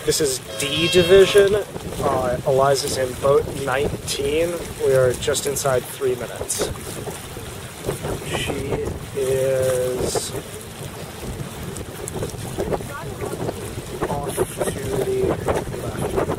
This is D division. Eliza's in boat 19. We are just inside 3 minutes. She is off to the left.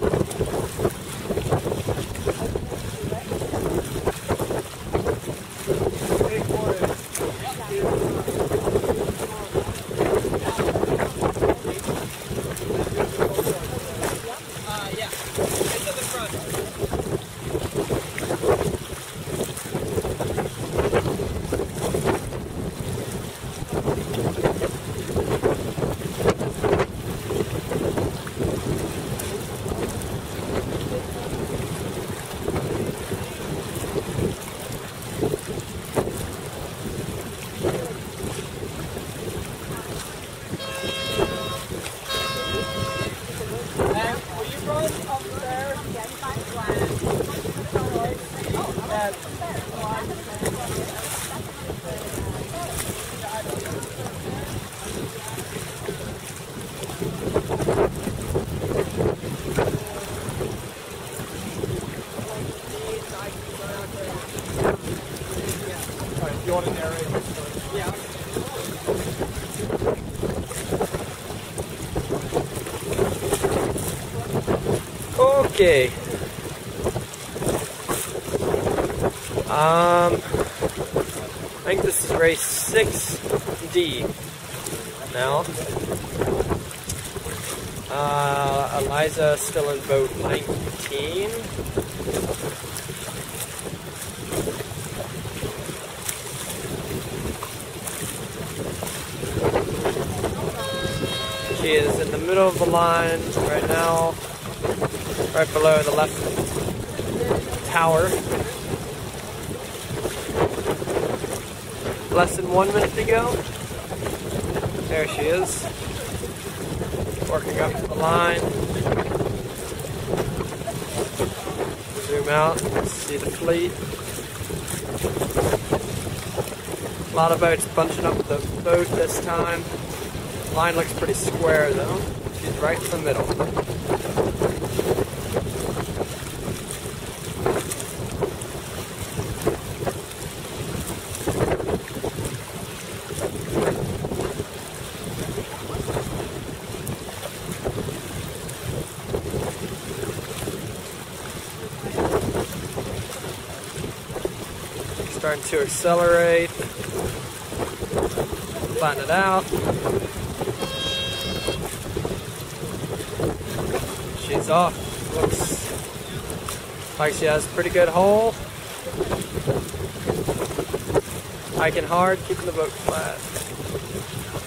You want to narrate this first? Yeah. Okay. I think this is race 6D now. Eliza still in boat 19. She is in the middle of the line right now, right below the left tower. Less than 1 minute to go. There she is, working up the line. Zoom out, see the fleet. A lot of boats bunching up the boat this time. Line looks pretty square though. She's right in the middle. Starting to accelerate. Flatten it out. She's off. Looks like she has a pretty good hole. Hiking hard, keeping the boat flat.